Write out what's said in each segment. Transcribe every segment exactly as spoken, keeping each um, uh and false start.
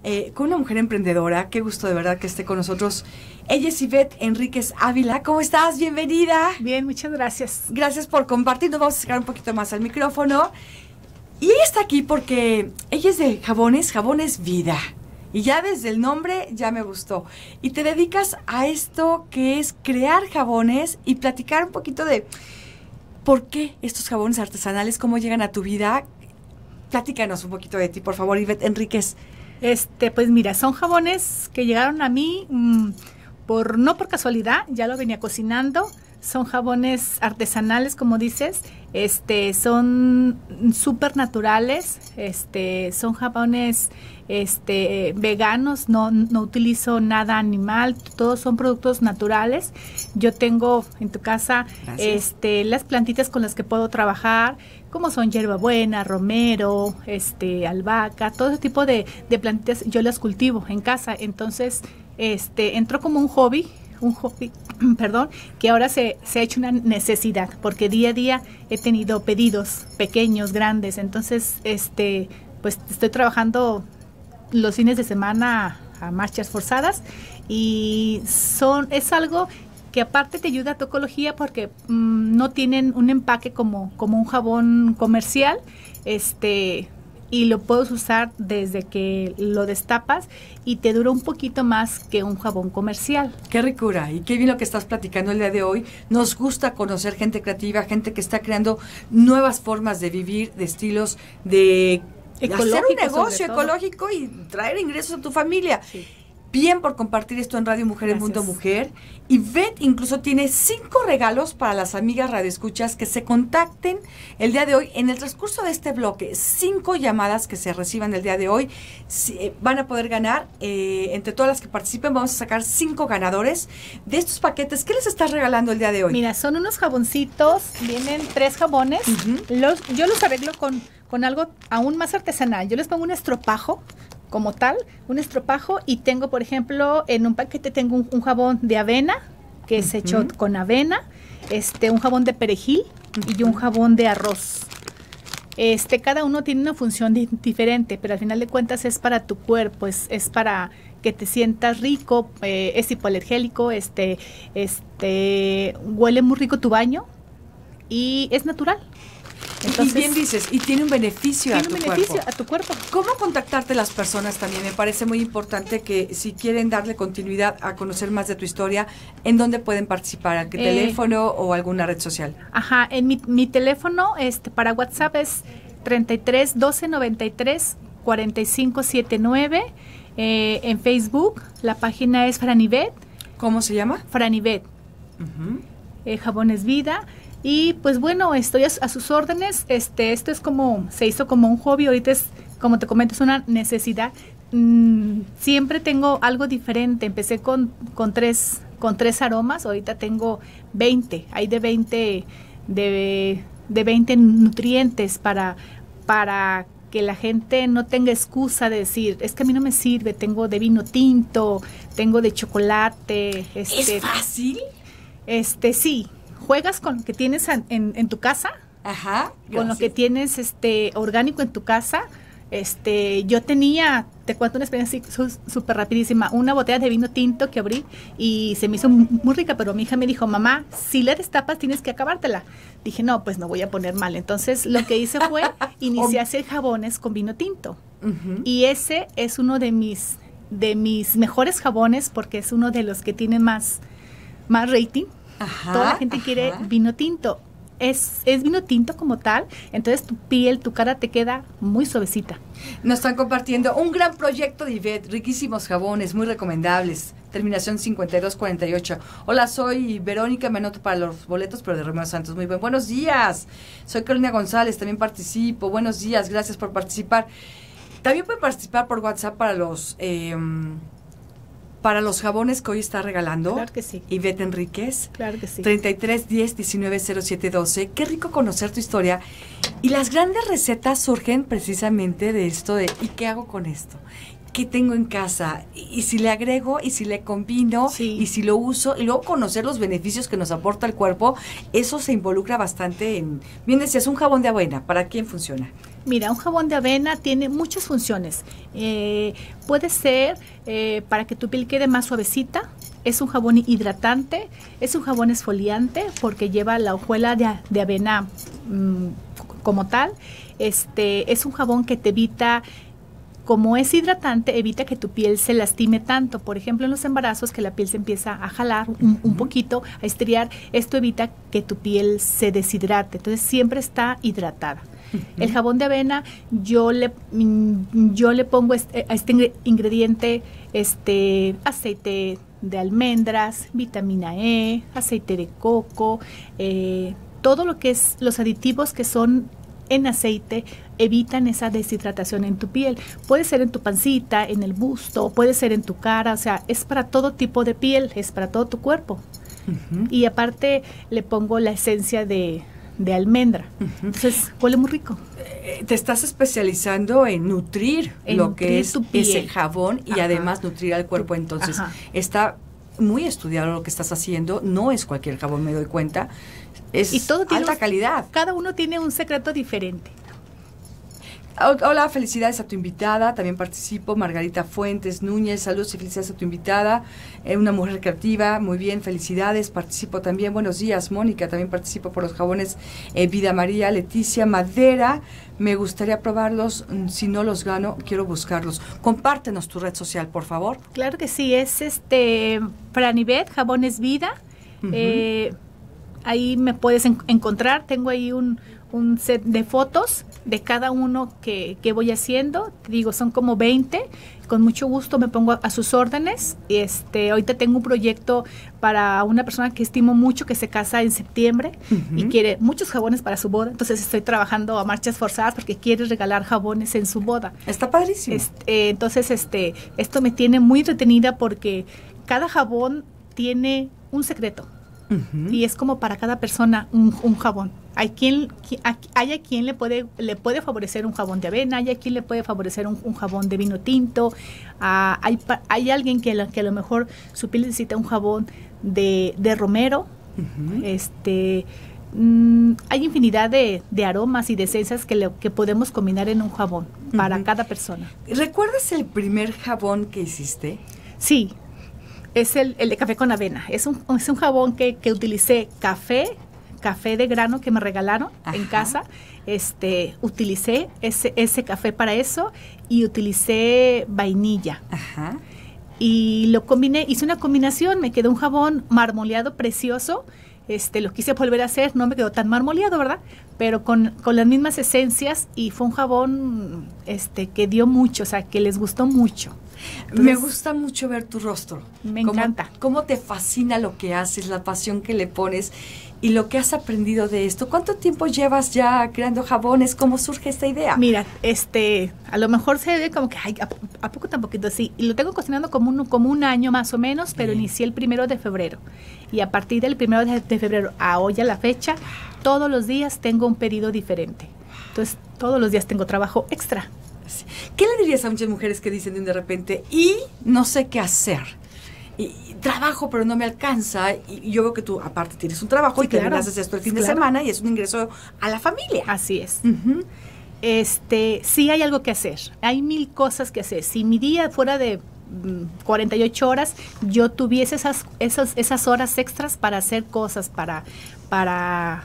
eh, con una mujer emprendedora. Qué gusto de verdad que esté con nosotros. Ella es Ivette Enríquez Ávila. ¿Cómo estás? Bienvenida. Bien, muchas gracias. Gracias por compartir. Nos vamos a acercar un poquito más al micrófono. Y ella está aquí porque ella es de Jabones, Jabones Vida. Y ya desde el nombre ya me gustó. Y te dedicas a esto que es crear jabones y platicar un poquito de por qué estos jabones artesanales, cómo llegan a tu vida. Platícanos un poquito de ti, por favor, Ivette Enríquez. Este, pues mira, son jabones que llegaron a mí mmm, por no por casualidad, ya lo venía cocinando. Son jabones artesanales, como dices, este, son súper naturales, este, son jabones este, veganos, no, no utilizo nada animal, todos son productos naturales. Yo tengo en tu casa este, las plantitas con las que puedo trabajar, como son hierbabuena, romero, este, albahaca, todo ese tipo de, de plantitas yo las cultivo en casa. Entonces, este, entró como un hobby, un hobby, perdón, que ahora se, se ha hecho una necesidad, porque día a día he tenido pedidos pequeños, grandes, entonces, este, pues estoy trabajando los fines de semana a, a marchas forzadas y son, es algo que aparte te ayuda a tu ecología porque mmm, no tienen un empaque como, como un jabón comercial, este, y lo puedes usar desde que lo destapas y te dura un poquito más que un jabón comercial. Qué ricura y qué bien lo que estás platicando el día de hoy. Nos gusta conocer gente creativa, gente que está creando nuevas formas de vivir, de estilos, de hacer un negocio ecológico y traer ingresos a tu familia. Sí. Bien por compartir esto en Radio Mujer, en Mundo Mujer. Y Ivette incluso tiene cinco regalos para las amigas radioescuchas que se contacten el día de hoy. En el transcurso de este bloque, cinco llamadas que se reciban el día de hoy si, eh, van a poder ganar. Eh, entre todas las que participen vamos a sacar cinco ganadores de estos paquetes. ¿Qué les estás regalando el día de hoy? Mira, son unos jaboncitos, vienen tres jabones. Uh-huh. los, yo los arreglo con, con algo aún más artesanal. Yo les pongo un estropajo como tal, un estropajo, y tengo, por ejemplo, en un paquete tengo un, un jabón de avena, que es uh-huh. hecho con avena, este, un jabón de perejil uh-huh. y un jabón de arroz. Este, cada uno tiene una función di- diferente, pero al final de cuentas es para tu cuerpo, es, es para que te sientas rico, eh, es hipoalergélico, este, este, huele muy rico tu baño y es natural. Entonces, y bien dices, y tiene un beneficio tiene a tu un beneficio cuerpo. a tu cuerpo. ¿Cómo contactarte las personas también? Me parece muy importante que si quieren darle continuidad a conocer más de tu historia, ¿en dónde pueden participar? ¿A qué eh, teléfono o alguna red social? Ajá, en mi, mi teléfono este para WhatsApp es treinta y tres, doce, noventa y tres, cuarenta y cinco, setenta y nueve. Eh, en Facebook la página es Franivette. ¿Cómo se llama? Franivette. Uh-huh. eh, Jabones Vida. Y pues bueno, estoy a, a sus órdenes. Este, esto es como, se hizo como un hobby, ahorita es, como te comento, es una necesidad. Mm, siempre tengo algo diferente. Empecé con, con tres, con tres aromas, ahorita tengo veinte. Hay de veinte, de, de veinte nutrientes para, para que la gente no tenga excusa de decir, es que a mí no me sirve, tengo de vino tinto, tengo de chocolate. Este, ¿Es fácil? Este, sí. Juegas con lo que tienes en, en, en tu casa, ajá, con lo que tienes este orgánico en tu casa. Este, yo tenía, te cuento una experiencia súper rapidísima, una botella de vino tinto que abrí y se me hizo muy rica, pero mi hija me dijo, mamá, si le destapas tienes que acabártela. Dije, no, pues no voy a poner mal. Entonces lo que hice fue iniciar a hacer jabones con vino tinto. Uh-huh. Y ese es uno de mis, de mis mejores jabones porque es uno de los que tiene más, más rating. Ajá, toda la gente ajá. quiere vino tinto. Es, es vino tinto como tal, entonces tu piel, tu cara te queda muy suavecita. Nos están compartiendo un gran proyecto de Ivette, riquísimos jabones, muy recomendables. Terminación cincuenta y dos cuarenta y ocho. Hola, soy Verónica, me anoto para los boletos, pero de Romeo Santos. Muy bien, buenos días. Soy Carolina González, también participo. Buenos días, gracias por participar. También pueden participar por WhatsApp para los... Eh, para los jabones que hoy está regalando. Claro que sí. Ivette Enríquez. Claro que sí. treinta y tres, diez, diecinueve, cero siete, doce. Qué rico conocer tu historia. Y las grandes recetas surgen precisamente de esto de, ¿y qué hago con esto? ¿Qué tengo en casa? Y, y si le agrego, y si le combino, sí. y si lo uso, y luego conocer los beneficios que nos aporta el cuerpo, eso se involucra bastante en... Bien decías, un jabón de avena, ¿para quién funciona? Mira, un jabón de avena tiene muchas funciones. Eh, puede ser eh, para que tu piel quede más suavecita. Es un jabón hidratante, es un jabón esfoliante porque lleva la hojuela de, de avena mmm, como tal. Este, es un jabón que te evita, como es hidratante, evita que tu piel se lastime tanto. Por ejemplo, en los embarazos, que la piel se empieza a jalar un, un poquito, a estriar, esto evita que tu piel se deshidrate. Entonces, siempre está hidratada. Uh-huh. El jabón de avena, yo le, yo le pongo este, a este ingrediente este aceite de almendras, vitamina E, aceite de coco, eh, todo lo que es los aditivos que son en aceite evitan esa deshidratación en tu piel. Puede ser en tu pancita, en el busto, puede ser en tu cara, o sea, es para todo tipo de piel, es para todo tu cuerpo. Uh-huh. Y aparte le pongo la esencia de, de almendra. Uh-huh. Entonces huele muy rico. Eh, te estás especializando en nutrir en lo nutrir que es ese jabón y Ajá. además nutrir al cuerpo. Entonces Ajá. está muy estudiado lo que estás haciendo, no es cualquier jabón, me doy cuenta. Es y todo tiene alta un, calidad. Cada uno tiene un secreto diferente. Hola, felicidades a tu invitada, también participo, Margarita Fuentes Núñez, saludos y felicidades a tu invitada, eh, una mujer creativa, muy bien, felicidades, participo también, buenos días, Mónica, también participo por los jabones eh, Vida María, Leticia Madera, me gustaría probarlos, si no los gano, quiero buscarlos. Compártenos tu red social, por favor. Claro que sí, es este Pranivet, Jabones Vida, uh-huh. eh, ahí me puedes en- encontrar, tengo ahí un, un set de fotos de cada uno que, que voy haciendo, te digo, son como veinte, con mucho gusto me pongo a, a sus órdenes. Este, ahorita tengo un proyecto para una persona que estimo mucho, que se casa en septiembre uh-huh. y quiere muchos jabones para su boda, entonces estoy trabajando a marchas forzadas porque quiere regalar jabones en su boda. Está padrísimo. Este, eh, entonces, este, esto me tiene muy entretenida porque cada jabón tiene un secreto. Uh-huh. Y es como para cada persona un, un jabón. Hay quien, hay a quien le puede, le puede favorecer un jabón de avena, hay a quien le puede favorecer un, un jabón de vino tinto, uh, hay, hay alguien que, que a lo mejor su piel necesita un jabón de, de romero. Uh-huh. este mm, hay infinidad de, de aromas y de esencias que, le, que podemos combinar en un jabón uh-huh. para cada persona. ¿Recuerdas el primer jabón que hiciste? Sí. Es el, el de café con avena. Es un, es un jabón que, que utilicé café, café de grano que me regalaron Ajá. en casa. Este, utilicé ese, ese café para eso y utilicé vainilla. Ajá. Y lo combiné, hice una combinación, me quedó un jabón marmoleado precioso. Este, lo quise volver a hacer, no me quedó tan marmoleado, ¿verdad? Pero con, con las mismas esencias y fue un jabón este, que dio mucho, o sea, que les gustó mucho. Entonces, me gusta mucho ver tu rostro. Me encanta. Cómo, cómo te fascina lo que haces, la pasión que le pones y lo que has aprendido de esto. ¿Cuánto tiempo llevas ya creando jabones? ¿Cómo surge esta idea? Mira, este, a lo mejor se ve como que, ay, ¿a, a poco tan poquito? Sí, y lo tengo cocinando como un, como un año más o menos, pero Bien. Inicié el primero de febrero. Y a partir del primero de, de febrero a hoy a la fecha, todos los días tengo un pedido diferente. Entonces, todos los días tengo trabajo extra. ¿Qué le dirías a muchas mujeres que dicen de repente, y no sé qué hacer? Y, y trabajo, pero no me alcanza. Y, y yo veo que tú, aparte, tienes un trabajo sí, y que claro. haces esto el fin claro. de semana y es un ingreso a la familia. Así es. Uh-huh. Este, sí hay algo que hacer. Hay mil cosas que hacer. Si mi día fuera de mm, cuarenta y ocho horas, yo tuviese esas, esas, esas horas extras para hacer cosas, para, para,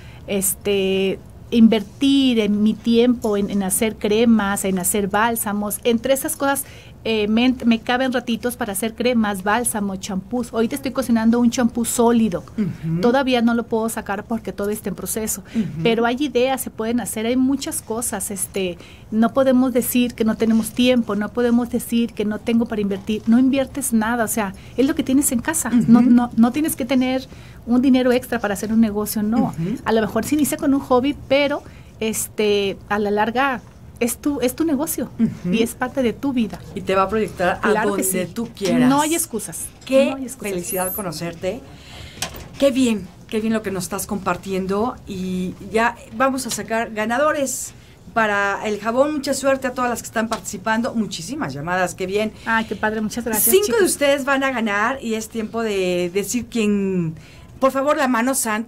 este... invertir en mi tiempo en, en hacer cremas, en hacer bálsamos. Entre esas cosas eh, me, me caben ratitos para hacer cremas, bálsamos, champús. Ahorita estoy cocinando un champú sólido. Uh-huh. Todavía no lo puedo sacar porque todo está en proceso. Uh-huh. Pero hay ideas, se pueden hacer, hay muchas cosas. Este, no podemos decir que no tenemos tiempo, no podemos decir que no tengo para invertir. No inviertes nada, o sea, es lo que tienes en casa. Uh-huh. No, no, no tienes que tener un dinero extra para hacer un negocio, no. Uh-huh. A lo mejor se inicia con un hobby, pero este a la larga es tu es tu negocio uh-huh. y es parte de tu vida. Y te va a proyectar a claro donde sí. tú quieras. No hay excusas. Qué no hay excusas. Felicidad conocerte. Qué bien, qué bien lo que nos estás compartiendo. Y ya vamos a sacar ganadores para el jabón. Mucha suerte a todas las que están participando. Muchísimas llamadas, qué bien. Ay, qué padre, muchas gracias. Cinco chicos. de ustedes van a ganar y es tiempo de decir quién. Por favor, la mano santa.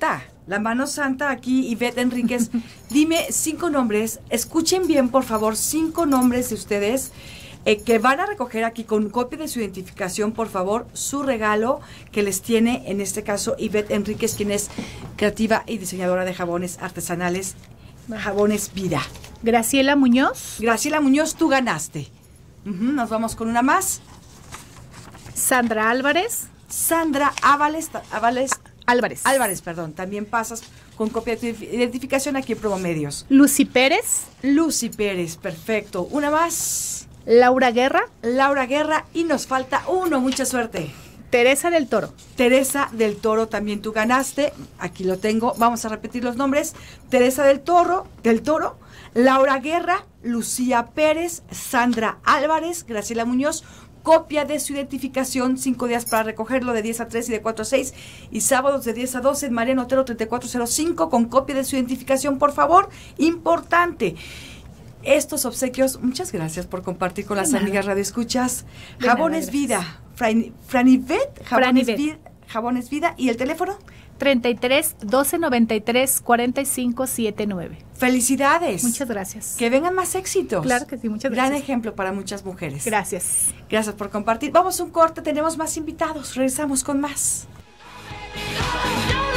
La mano santa aquí, Ivette Enríquez. Dime cinco nombres, escuchen bien por favor, cinco nombres de ustedes eh, que van a recoger aquí con copia de su identificación, por favor, su regalo que les tiene, en este caso, Ivette Enríquez, quien es creativa y diseñadora de jabones artesanales, Jabones Vida. Graciela Muñoz. Graciela Muñoz, tú ganaste. Uh-huh, nos vamos con una más. Sandra Álvarez. Sandra Ábales, Ábales Álvarez. Álvarez, perdón. También pasas con copia de tu identificación aquí en Promomedios. Lucy Pérez. Lucy Pérez, perfecto. Una más. Laura Guerra. Laura Guerra. Y nos falta uno, mucha suerte. Teresa del Toro. Teresa del Toro, también tú ganaste. Aquí lo tengo. Vamos a repetir los nombres. Teresa del Toro, del Toro, Laura Guerra, Lucía Pérez, Sandra Álvarez, Graciela Muñoz. Copia de su identificación, cinco días para recogerlo, de diez a tres y de cuatro a seis, y sábados de diez a doce en Mariano Otero treinta y cuatro cero cinco, con copia de su identificación, por favor. Importante. Estos obsequios, muchas gracias por compartir con las amigas Radio Escuchas. Jabones Vida, Fran, Franivet, Jabones, Vida, Jabones Vida, y el teléfono treinta y tres, doce, noventa y tres, cuarenta y cinco, setenta y nueve. Felicidades. Muchas gracias. Que vengan más éxitos. Claro que sí, muchas gracias. Gran ejemplo para muchas mujeres. Gracias. Gracias por compartir. Vamos a un corte, tenemos más invitados. Regresamos con más.